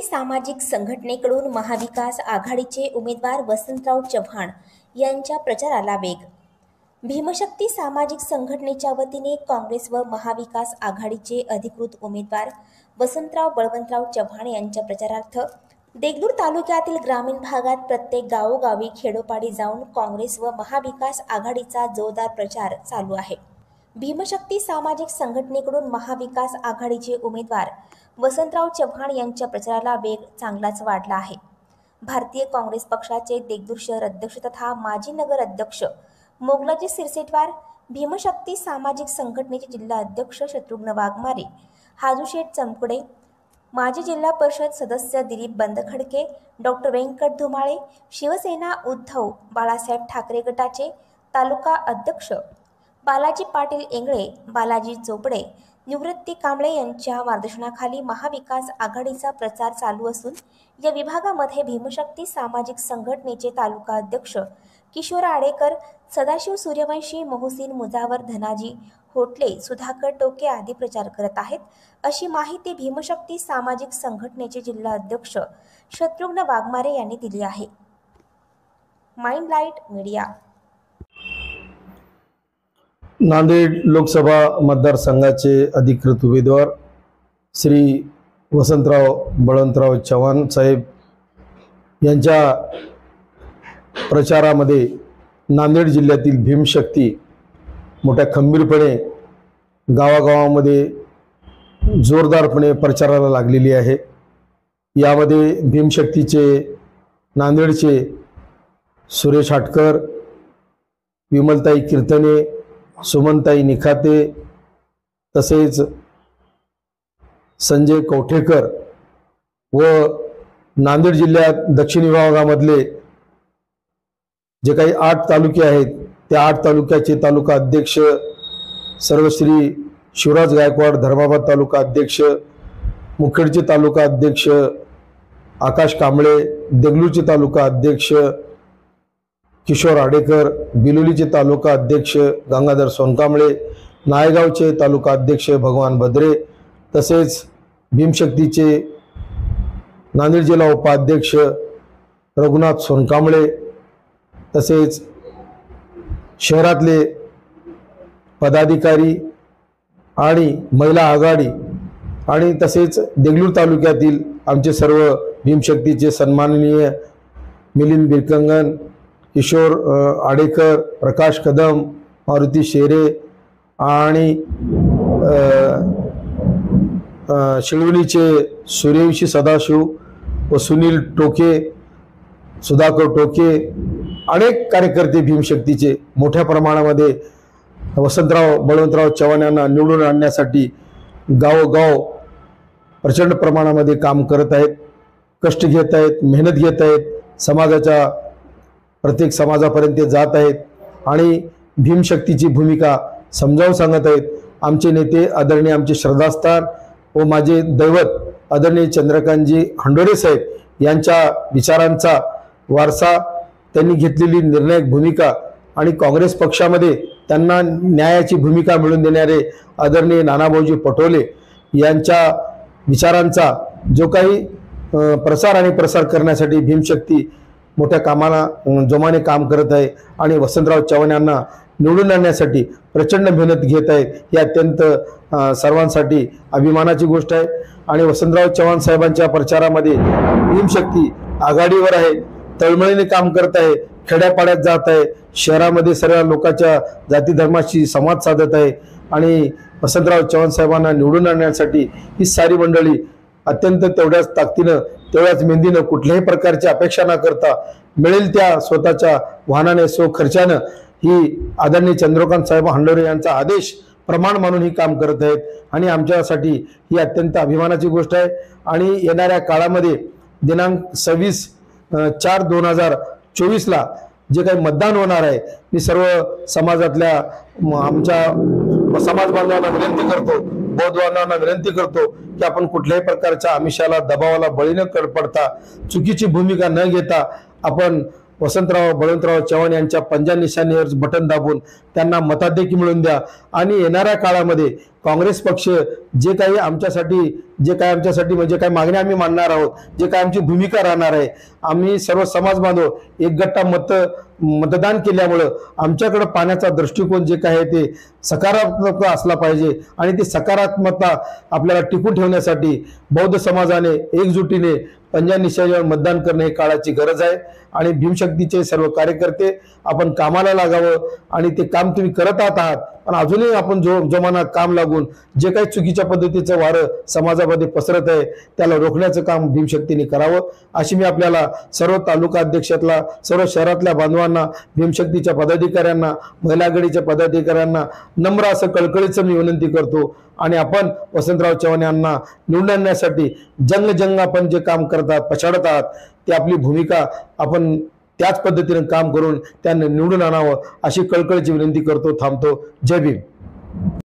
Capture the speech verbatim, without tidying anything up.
सामाजिक संघटनेकडून महाविकास आघाडीचे उमेदवार वसंतराव चव्हाण यांच्या प्रचाराला वेग। भीमशक्ती सामाजिक संघटनेच्या वतीने काँग्रेस व महाविकास आघाडीचे अधिकृत उमेदवार वसंतराव बळवंतराव चव्हाण यांच्या प्रचारार्थ देगलूर तालुक्यातील ग्रामीण भागात प्रत्येक गावोगावी खेडोपाडी जाऊन काँग्रेस व महाविकास आघाडीचा जोरदार प्रचार चालू आहे। भीमशक्ती सामाजिक संघटनेकडून महाविकास आघाडीचे उमेदवार वसंतराव चव्हाण यांच्या प्रचाराला वेग चांगलाच वाढला आहे। भारतीय काँग्रेस पक्षाचे देगलूर शहर अध्यक्ष तथा माजी नगर अध्यक्ष मोगलाजी सिरसेटवार, भीमशक्ती सामाजिक संघटनेचे जिल्हा अध्यक्ष शत्रुघ्न वाघमारे, हाजूशेठ चमकुडे, माजी जिल्हा परिषद सदस्य दिलीप बंदखडके, डॉक्टर व्यंकट धुमाळे, शिवसेना उद्धव बाळासाहेब ठाकरे गटाचे तालुका अध्यक्ष बालाजी पाटील इंगळे, बालाजी चोपडे, निवृत्ती कांबळे यांच्या मार्गदर्शनाखाली महाविकास आघाडीचा प्रचार चालू असून या विभागामध्ये भीमशक्ती सामाजिक संघटनेचे तालुका अध्यक्ष किशोर आडेकर, सदाशिव सूर्यवंशी, मोहसिन मुजावर, धनाजी होटले, सुधाकर टोके आदी प्रचार करत आहेत, अशी माहिती भीमशक्ती सामाजिक संघटनेचे जिल्हा अध्यक्ष शत्रुघ्न वाघमारे यांनी दिली आहे। Mind light media. Nanded Lok Sabha मतदारसंघाचे अधिकृत उमेदवार श्री वसंतराव बळवंतराव चव्हाण साहेब यांच्या प्रचारामध्ये नांदेड जिल्ह्यातील भीमशक्ती मोठ्या खंबीरपणे गावागावामध्ये जोरदारपणे प्रचाराला लागलेली आहे। यामध्ये भीमशक्तीचे नांदेडचे सुरेश हाटकर, विमलताई कीर्तने, सुमनताई निखाते तसेच संजय कवठेकर व नांदेड जिल्ह्यात दक्षिण विभागामधले जे काही आठ तालुके आहेत त्या आठ तालुक्याचे तालुका अध्यक्ष सर्वश्री शिवराज गायकवाड, धर्माबाद तालुका अध्यक्ष, मुखेडचे तालुका अध्यक्ष आकाश कांबळे, देगलूरचे तालुका अध्यक्ष किशोर आडेकर, बिलोलीचे तालुका अध्यक्ष गंगाधर सोनकांबळे, नायगावचे तालुका अध्यक्ष भगवान भद्रे तसेच भीमशक्तीचे नांदेड जिल्हा उपाध्यक्ष रघुनाथ सोनकांबळे तसेच शहरातले पदाधिकारी आणि महिला आघाडी आणि तसेच देगलूर तालुक्यातील आमचे सर्व भीमशक्तीचे सन्माननीय मिलिंद बिरकंगन, किशोर आडेकर, प्रकाश कदम, मारुती शेरे आणि शिळवणीचे सूर्यवंशी सदाशिव व सुनील टोके, सुधाकर टोके, अनेक कार्यकर्ते भीमशक्तीचे मोठ्या प्रमाणामध्ये वसंतराव बळवंतराव चव्हाण यांना निवडून आणण्यासाठी गावोगाव प्रचंड प्रमाणामध्ये काम करत आहेत, कष्ट घेत आहेत, मेहनत घेत आहेत, समाजाच्या प्रत्येक समाजापर्यंत जात आहेत आणि भीमशक्तीची भूमिका समजावून सांगत आहेत। आमचे नेते आदरणीय आमचे श्रद्धास्थान व माझे दैवत आदरणीय चंद्रकांतजी हंडोरे साहेब यांच्या विचारांचा वारसा, त्यांनी घेतलेली निर्णायक भूमिका आणि काँग्रेस पक्षामध्ये त्यांना न्यायाची भूमिका मिळवून देणारे आदरणीय नानाभाऊजी पटोले यांच्या विचारांचा जो काही प्रसार आणि प्रसार करण्यासाठी भीमशक्ती मोठ्या कामाला जोमाने काम करत आहे आणि वसंतराव चव्हाण यांना निवडून आणण्यासाठी प्रचंड मेहनत घेत आहे, ही अत्यंत सर्वांसाठी अभिमानाची गोष्ट आहे। आणि वसंतराव चव्हाण साहेबांच्या प्रचारामध्ये भीमशक्ती आघाडीवर आहे, तळमळीने काम करत आहे, खेड्यापाड्यात जात आहे, शहरामध्ये सर्व लोकांच्या जाती धर्माशी संवाद साधत आहे आणि वसंतराव चव्हाण साहेबांना निवडून आणण्यासाठी ही सारी मंडळी अत्यंत तेवढ्याच ताकदीनं, तेवढ्याच मेहनतीनं, कुठल्याही प्रकारची अपेक्षा न करता मिळेल त्या स्वतःच्या वाहनाने सो खर्चानं ही आदरणीय चंद्रकांत साहेब हंडोरे यांचा आदेश प्रमाण मानून ही काम करत आहेत आणि आमच्यासाठी ही अत्यंत अभिमानाची गोष्ट आहे। आणि येणाऱ्या काळामध्ये दिनांक सव्वीस चार दोन हजार चोवीस ला जे काही मतदान होणार आहे, मी सर्व समाजातल्या आमच्या समाज बांधवांना विनंती करतो, बौद्ध बांधवांना विनंती करतो की आपण कुठल्याही प्रकारच्या आमिषाला, दबावाला बळी न पडता, चुकीची भूमिका न घेता आपण वसंतराव बळवंतराव चव्हाण यांच्या पंजा निशाणीवर बटन दाबून त्यांना मताधिक्य मिळवून द्या आणि येणाऱ्या काळामध्ये काँग्रेस पक्ष जे काही आमच्यासाठी जे काय आमच्यासाठी म्हणजे काय मागण्या आम्ही मांडणार आहोत, जे काय आमची भूमिका राहणार आहे, आम्ही सर्व समाज बांधव एक गट्टा मत मतदान केल्यामुळं आमच्याकडे पाहण्याचा दृष्टिकोन जे काय आहे ते सकारात्मक असला पाहिजे आणि ती सकारात्मकता आपल्याला टिकून ठेवण्यासाठी बौद्ध समाजाने एकजुटीने पंजा निशाणीवर मतदान करणे ही काळाची गरज आहे आणि भीमशक्तीचे सर्व कार्यकर्ते आपण कामाला लागावं आणि ते काम तुम्ही करत आहात पण अजूनही आपण जो जोमाना काम लागून जे काही चुकीच्या पद्धतीचं वारं समाजामध्ये पसरत आहे त्याला रोखण्याचं काम भीमशक्तीने करावं अशी मी आपल्याला सर्व तालुका अध्यक्षातला सर्व शहरातल्या बांधवांना भीमशक्तीच्या पदाधिकाऱ्यांना महिला आघाडीच्या पदाधिकाऱ्यांना नम्र असं कळकळीचं मी विनंती करतो आणि आपण वसंतराव चव्हाण यांना निवडून आणण्यासाठी जंग जंग आपण जे काम करतात पछाडत आहात ती आपली भूमिका आपण त्याच पद्धतीने काम करून त्यांना निवडून आणावं अशी कळकळीची विनंती करतो. थांबतो. जय भीम.